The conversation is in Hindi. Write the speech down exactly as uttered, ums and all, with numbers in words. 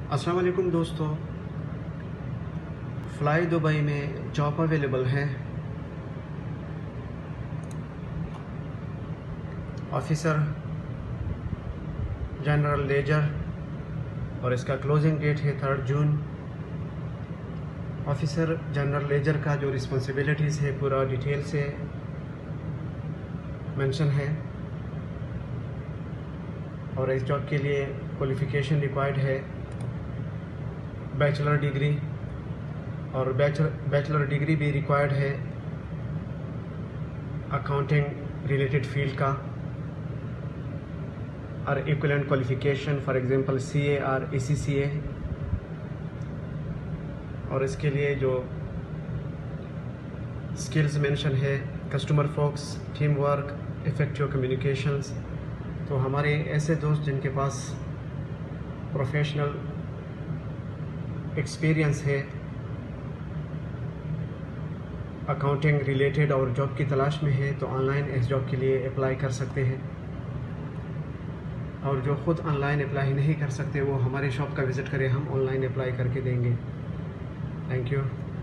अस्सलाम वालेकुम दोस्तों, फ्लाई दुबई में जॉब अवेलेबल है। ऑफिसर जनरल लेजर और इसका क्लोजिंग डेट है third June. Officer general ledger का जो रिस्पॉन्सिबिलिटीज़ है पूरा डिटेल से मेंशन है और इस जॉब के लिए क्वालिफ़िकेशन रिक्वायर्ड है बैचलर डिग्री और बैचलर बैचलर डिग्री भी रिक्वायर्ड है अकाउंटिंग रिलेटेड फील्ड का और equivalent qualification for example CA और एसीसीए। और इसके लिए जो स्किल्स मेंशन है customer focus, team work, effective communications. तो हमारे ऐसे दोस्त जिनके पास प्रोफेशनल एक्सपीरियंस है अकाउंटिंग रिलेटेड और जॉब की तलाश में है तो ऑनलाइन इस जॉब के लिए अप्लाई कर सकते हैं। और जो ख़ुद ऑनलाइन अप्लाई नहीं कर सकते वो हमारे शॉप का विज़िट करें, हम ऑनलाइन अप्लाई करके देंगे। Thank you.